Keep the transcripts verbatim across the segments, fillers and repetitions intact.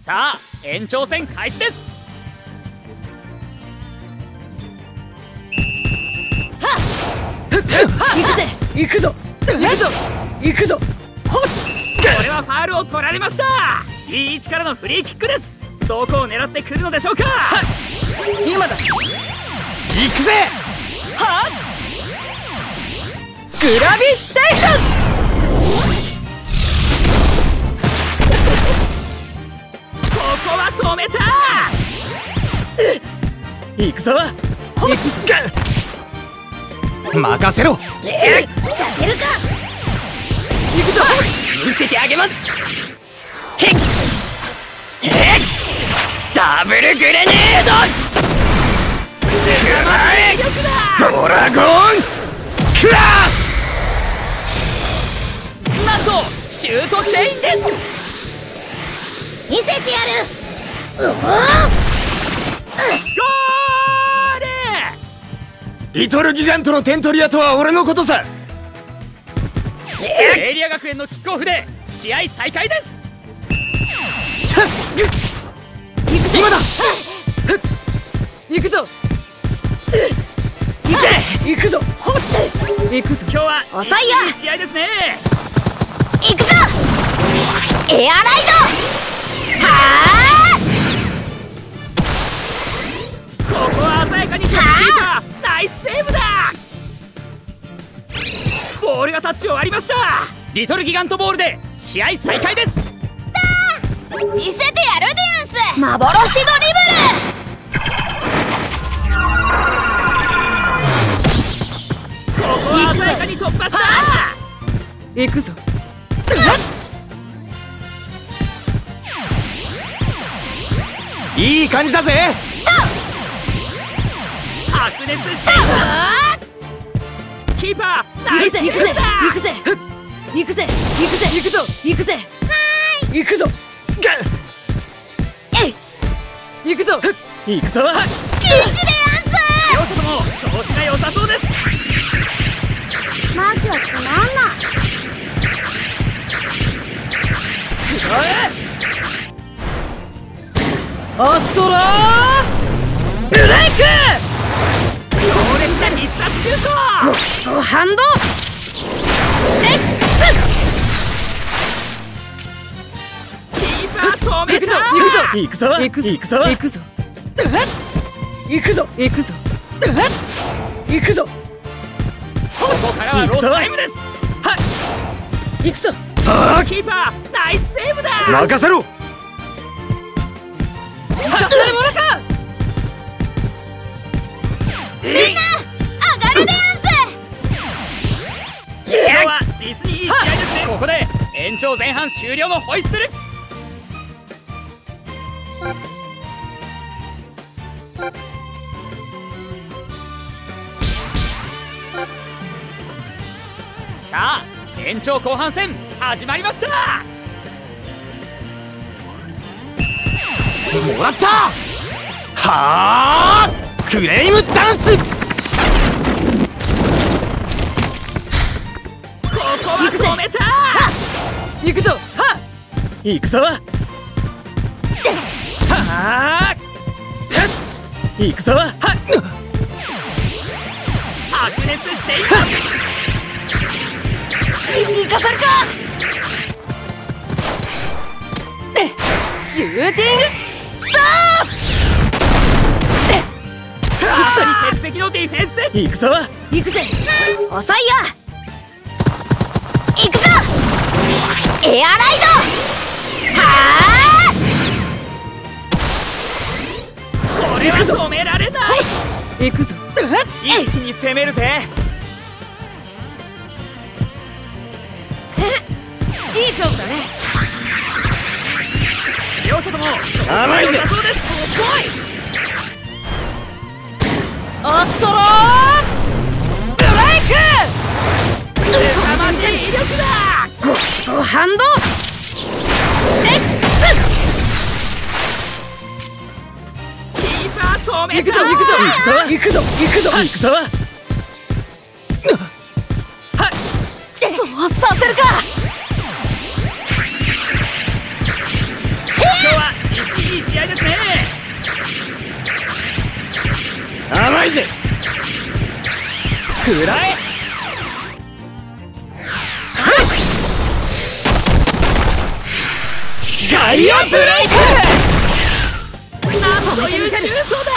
さあ延長戦開始です。 行くぜ、行くぞ、行くぞ、行くぞ。 これはファウルを取られました。いい位置からのフリーキックです。どこを狙ってくるのでしょうか。 今だ。 行くぜ。はっグラビテーション。 ここは止めた。行くぞ。 行くぞ。 任せろ。 させるか。 行くぞ。 見せてあげます。へっへっダブルグレネード。ドラゴンクラッシュ。なんとシュートチェインです。 見せてやる。うおー、 ゴール。リトルギガントの点取り屋とは俺のことさ。エリア学園のキックオフで試合再開です。 今だ。行くぞ。行くぜ。行くぞ。行くぞ。 今日は遅いよ。 いい試合ですね。 行くぞ。エアライド。はあ。 ここは鮮やかにキーパーナイスセーブだ。ボールがタッチを割りました。リトルギガントボールで試合再開です。 見せてやるでやんす。幻ドリブル。 ここは鮮やかに突破した。 行くぞ。 いい感じだぜ。白熱しています。キーパーナイスセーブだ。 行くぜ。行くぜ。行くぜ。行くぞ。行くぜ。行くぞ。えい。行くぞ。 行くぞ。 ピンチでやんす。 両者とも調子が良さそうです。 まずはつまんな。 アストラーブレイク。 強烈な必殺シュート。 ゴッドハンド X。 キーパー止めた。 行くぞ。 行くぞ。 行くぞ。行くぞ。行くぞ。行くぞ。行くぞ。 ここからはロスタイムです。 はっ。行くぞ。 キーパーナイスセーブだ。 任せろ。 行かせてもらうか。 みんな上がるでやんす。 今日は実にいい試合ですね。ここで延長前半終了のホイッスル。さあ延長後半戦始まりました。もらった。はあクレイムダンス。ここは止めた。 行くぞ。はっ。 行くぞ。はあ行くぞ。はっ白熱しています。 行かせるか。シューティングスタート。 鉄壁のディフェンス。行くぞ。 行くぜ。 遅いよ。行くぞ。エアライド。はあ。 これは止められない。 行くぞ。 一気に攻めるぜ。 いい勝負だね。 両者とも調子が良さそうです。 アストローブレイク。 凄まじい威力だ。 ゴッドハンド X。 キーパー止めた。 行くぞ。行くぞ。行くぞ。行くぞ。 行くぞ。 そうさせるか。 今日は実食らえ。ガイアブレイク。なんというシュートだ。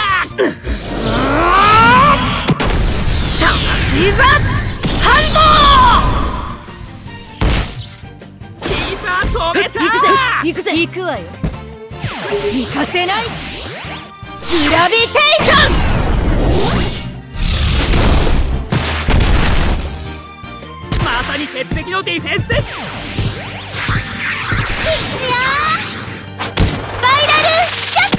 いざハンキーパー止めた。 ド。行くぜ行くぜ行くわよ。行かせない。グラビテーション。 まさに鉄壁のディフェンス。 いくよー、スパイラルショッ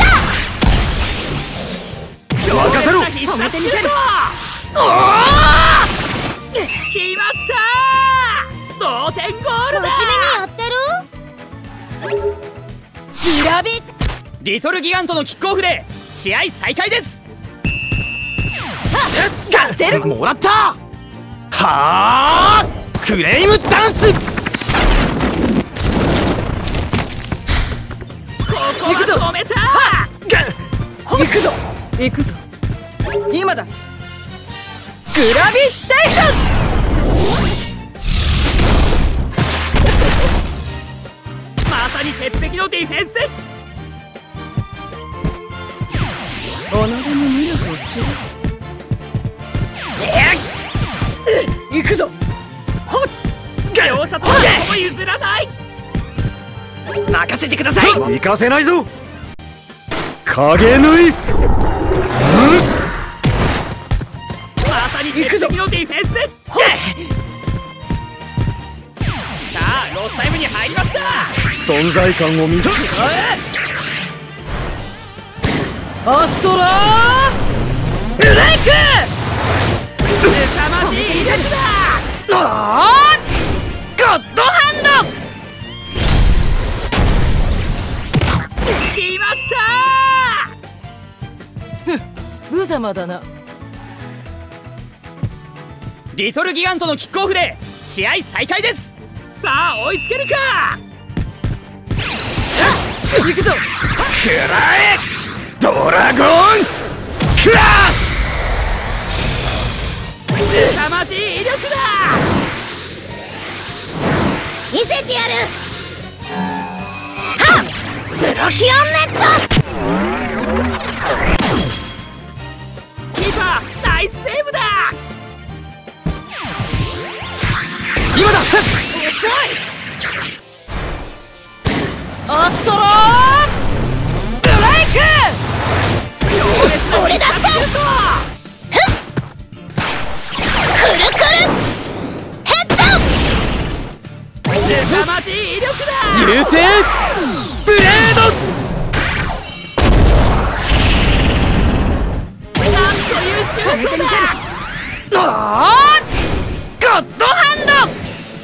ト。 任せろ。 止めてみせる。 おお、決まったー。同点ゴールだ。 真面目にやってる。 グラビリトルギガントのキックオフで試合再開です。 ガセル。 もらった。はあ、フレームダンス。ここは止めた。 行くぞ行くぞ。今だ。グラビテーション。 まさに鉄壁のディフェンス。 己の無力を知る。行くぞ。ほっ。 両者とも譲らない。任せてください。行かせないぞ。影縫い。まさに鉄壁のディフェンス。さあロスタイムに入りました。存在感を見せ。 アストラーブレイク。 凄まじい威力だ。 あーゴッドハンド。 決まったー。無様だな。 リトルギガントのキックオフで試合再開です。さあ追いつけるか。 行くぞ。 食らえドラゴンクラッシュ。凄まじい威力だ。 見せてやる。はっ、ブロキオンネット。 キーパーナイスセーブだ。今だ。遅い。 アストローブレイク。 俺だってふっ、くるくるヘッド。 凄まじい威力だ。 流星ブレード。なんというシュートだ。 あーゴッドハンド。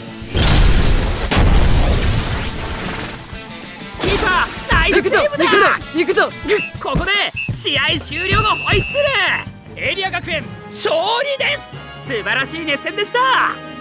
キーパーナイスセーブだ。 行くぞ。 ここで試合終了のホイッスル。エリア学園勝利です。素晴らしい熱戦でした。